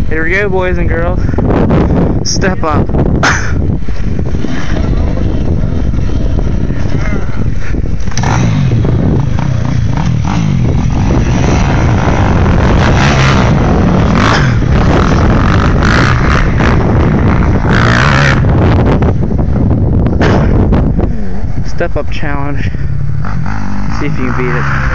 Here we go, boys and girls. Step up. Step up challenge. See if you can beat it.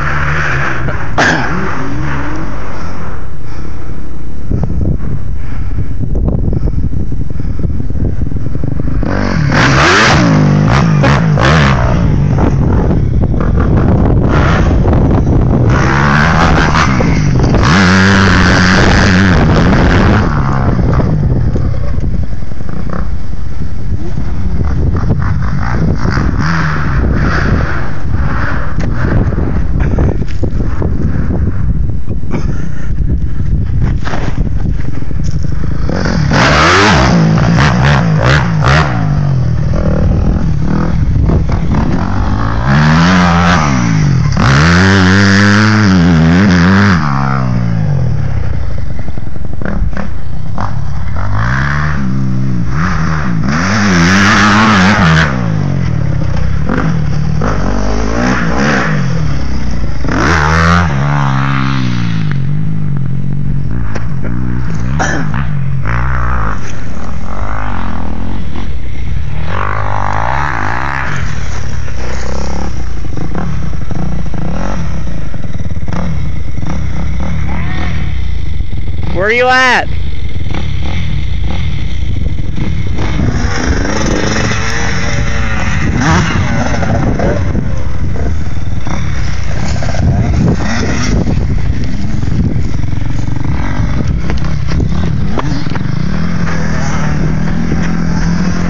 Where are you at?